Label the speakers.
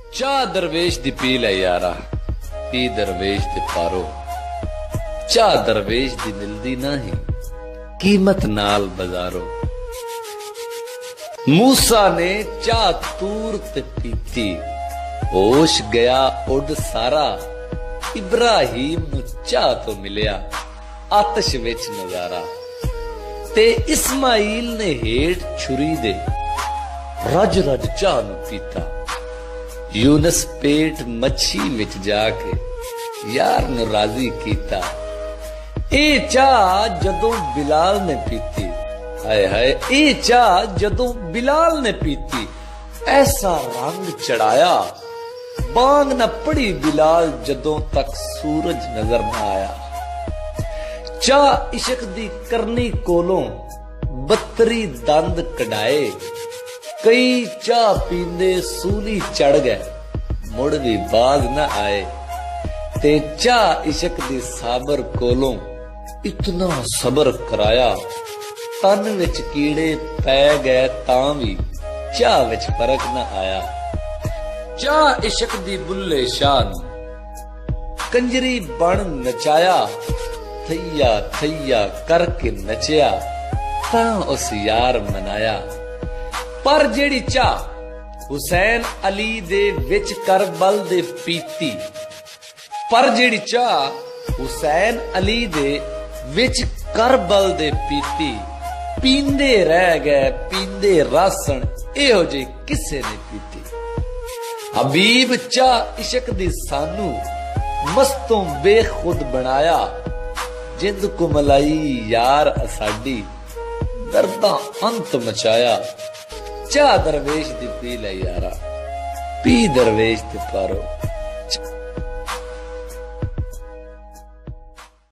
Speaker 1: चाह दरवेश दी पी ले यारा, पी दरवेश दे पारो। चाह दरवेश दी मिलदी नहीं, कीमत नाल बाजारो। मूसा ने चाह तूर ते पीती, होश गया उड सारा। इब्राहिम नू चाह तो मिलिया, आतश विच नजारा। ते इस्माइल ने हेठ छुरी दे, रज रज चाह नू पीता। यूनस पेट मच्छी विच जाके यार नू राजी कीता। ए चाह जदों बिलाल ने पीती, हाय हाय ए चाह जदों बिलाल ने पीती। ऐसा रंग चढ़ाया, बांग न पड़ी बिलाल जदों तक सूरज नजर न आया। चाह इश्क दी करनी कोलों बत्तरी दंद कढ़ाए। कई चाह पींदे सूली चढ़ गए, मुड़ भी बाज न आए। ते चाह इश्क दी साबर कोलों इतना सबर कराया। तन विच कीड़े पै गए तां भी चाह विच फर्क न आया। चाह इश्क दी बुल्ले शाह नू कंजरी बन नचाया। थैया थैया करके नचया, तां उस यार मनाया। पर जेड़ी चाह हुसैन अली दे विच करबल दे पीती। पर जेड़ी चाह हुसैन अली दे विच करबल दे पीती। पींदे रह गए पींदे रासण, एहो जे किसे ने पीती। हबीब चाह इश्क दी सानू मस्तों बेखुद बनाया। जिंद को मलाई यार असाडी, दर्दा अंत मचाया। चाह दरवेश दी पी ले यारा, पी दरवेश दी पारो।